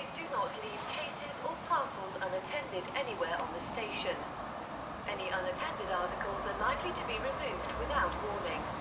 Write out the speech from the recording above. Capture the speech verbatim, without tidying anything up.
Please do not leave cases or parcels unattended anywhere on the station. Any unattended articles are likely to be removed without warning.